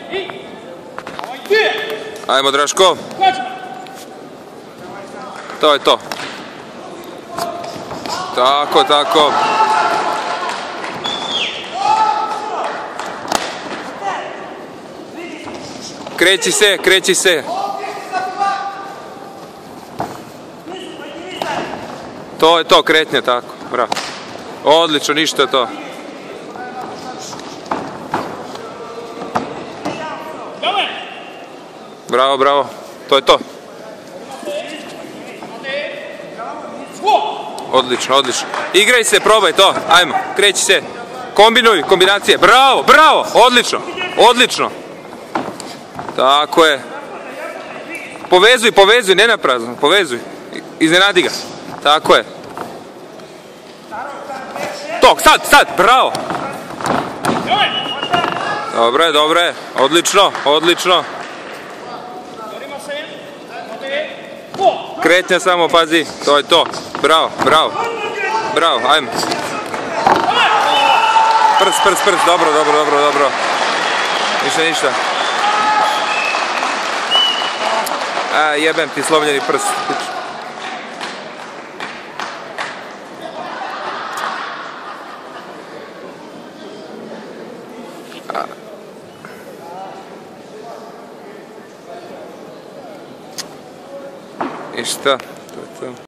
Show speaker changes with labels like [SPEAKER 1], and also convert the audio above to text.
[SPEAKER 1] Ajmo, Draško. To je to. Tako, tako. Kreći se, kreći se. To je to, kretnja, tako. Bravo. Odlično, ništa je to. Bravo, bravo. To je to. Odlično, odlično. Igraj se, probaj to. Ajmo, kreći se. Kombinuj, kombinacije. Bravo, bravo. Odlično, odlično. Tako je. Povezuj, povezuj, ne na prazno. Povezuj. Iznenadi ga. Tako je. To, sad, bravo. Dobre, dobre. Odlično, odlično. Kretnja samo, pazi. To je to. Bravo, bravo. Bravo, ajmo. Prst, dobro. Ništa. Jebem ti slomljeni prst. Ništa. To je to.